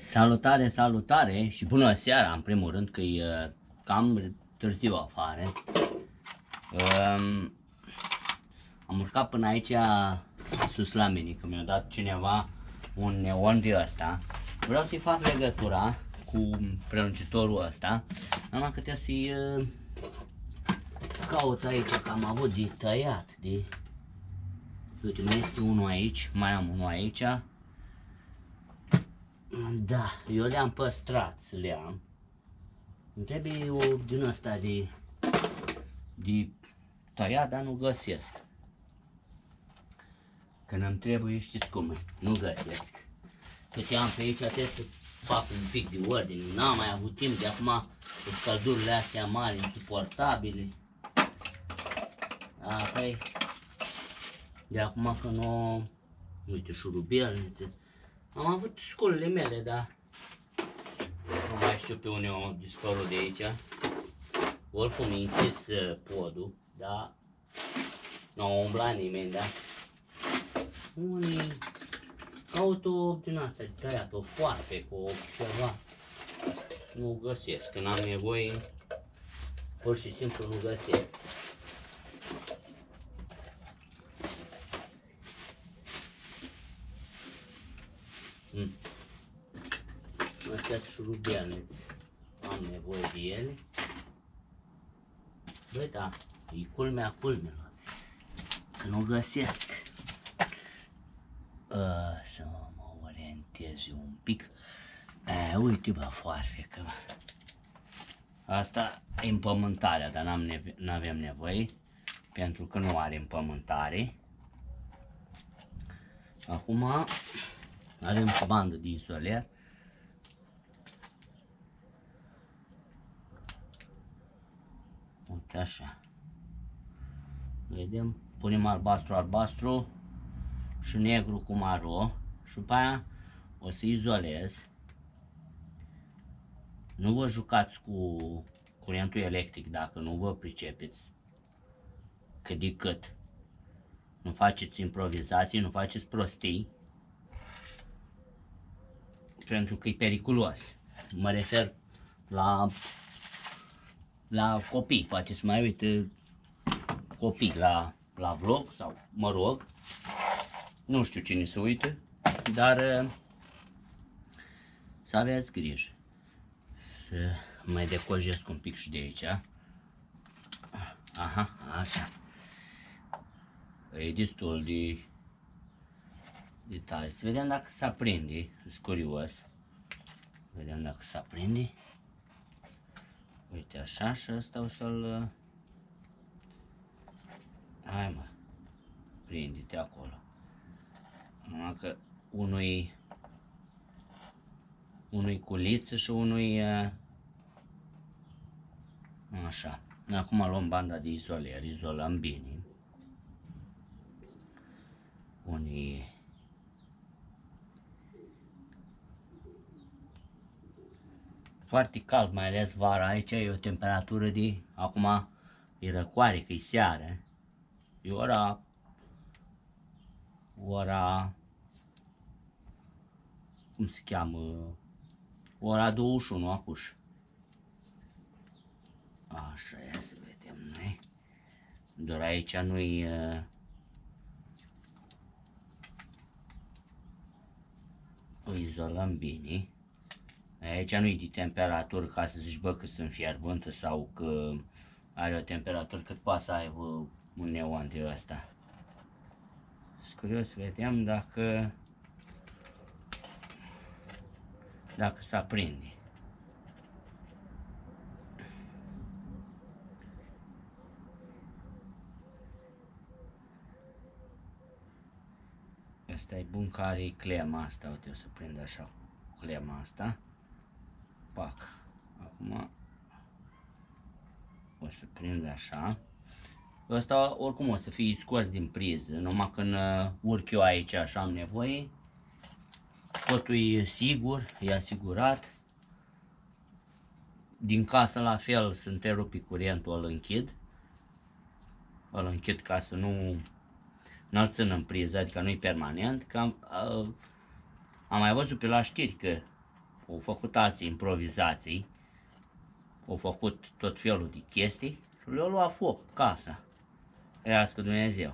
Salutare, salutare și bună seara, în primul rând, că e cam târziu afară. Am urcat până aici sus la mine, că mi-a dat cineva un neon de ăsta. Vreau să-i fac legătura cu prelungitorul ăsta, numai că trebuie să-i caut aici, că am avut de tăiat, de... Uite, mai este unul aici, mai am unul aici. Da, eu le-am păstrat, le-am. Îmi trebuie o din asta de tăiat, dar nu găsesc. Când îmi trebuie, știți cum, nu găsesc. Cât am pe aici, trebuie să fac un pic de ordine. N-am mai avut timp de acum, cu căldurile astea mari, insuportabile. Apoi, de acum că nu... Uite, șurubelnițe. Am avut sculele mele, dar nu mai știu pe unde au dispărut de aici. Oricum e închis podul, dar nu a umblat nimeni, da? Unii caut o din asta de tăiat, o foarpe cu ceva. Nu găsesc, când am nevoie, pur și simplu nu găsesc. Astea-s șurubelniți, am nevoie de ele. Băi, da, e culmea culmelor, că nu găsesc. Să mă orientez un pic. Uite, bă, foarfecă. Asta e împământarea, dar n-avem nevoie, pentru că nu are împământare. Acum avem bandă de izoler. Uite așa. Vedem, punem albastru și negru cu maro și după aia o să izolez. Nu vă jucați cu curentul electric dacă nu vă pricepeți cât de cât. Nu faceți improvizații, nu faceți prostii, pentru că e periculos. Mă refer la copii, poate să mai uite copii la vlog sau mă rog, nu știu cine se uită, dar să aveți grijă. Să mai decojesc un pic și de aici. Aha, așa. E destul de tare. Să vedem dacă se aprinde, sunt curios. Vedem dacă se aprinde. Uite așa și ăsta o să-l... Hai mă, prinde-te acolo. Numai că unui culiță și unui... Așa. Acum luăm banda de izoler, izolăm bine. Unii... Foarte cald, mai ales vara, aici e o temperatură de... Acum e răcoare, că e seară. E ora... Cum se cheamă? Ora 21 acuși. Așa, ia să vedem noi. Doar aici nu-i... O izolăm bine. Aici nu-i de temperatură ca să zici, bă, că sunt fierbântă sau că are o temperatură cât poate să aibă un neon de ăsta. Sunt curios să vedem dacă se aprinde. Asta e bun că are clema asta, uite, o să prind așa cu clema asta. Pac. Acum o să prind așa. Ăsta oricum o să fie scos din priză, numai când urc eu aici așa am nevoie. Totul e sigur, e asigurat. Din casă la fel, să întrerupi curentul, îl închid. Îl închid ca să nu-l țin în priză, adică nu-i permanent. Că am mai văzut pe la știri că Au făcut alții improvizații, au făcut tot felul de chestii și le-au luat foc casa. Trească Dumnezeu.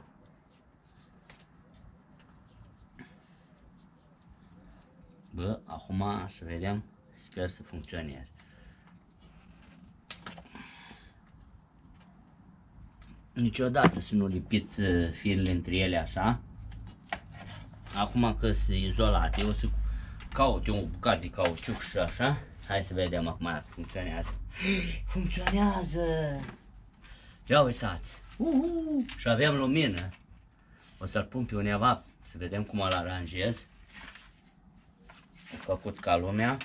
Bă, acum să vedem, sper să funcționeze. Niciodată să nu lipiți firele între ele așa. Acum că sunt izolate, eu o să caut eu o bucată de cauciuc și așa. Hai să vedem acum dacă funcționează. Funcționează! Ia uitați! Și avem lumină. O să-l pun pe undeva să vedem cum îl aranjez. Am făcut ca lumea.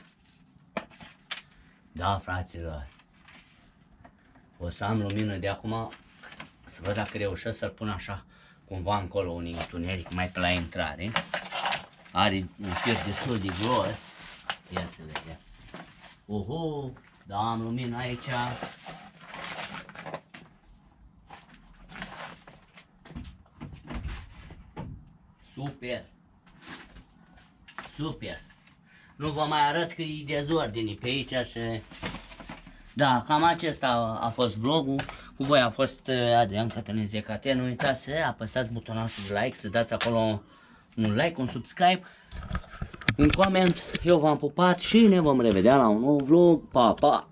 Da, fraților. O să am lumină de acum. Să văd dacă reușesc să-l pun așa cumva încolo un întuneric mai pe la intrare. Are un fir destul de gros. Ia să vedem. Da, am lumină aici. Super. Super. Nu vă mai arăt că e dezordine pe aici și... Da, cam acesta a fost vlogul. Cu voi a fost Adrian Cătălin ZKT. Nu uitați să apăsați butonul de like, să dați acolo un like, un subscribe, un coment. Eu v-am pupat și ne vom revedea la un nou vlog. Pa, pa!